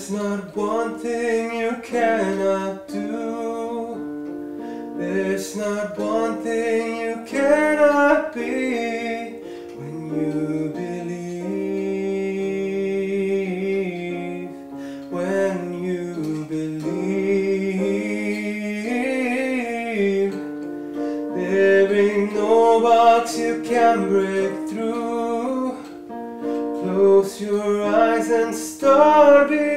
There's not one thing you cannot do. There's not one thing you cannot be when you believe. When you believe, there ain't no box you can break through. Close your eyes and start believing.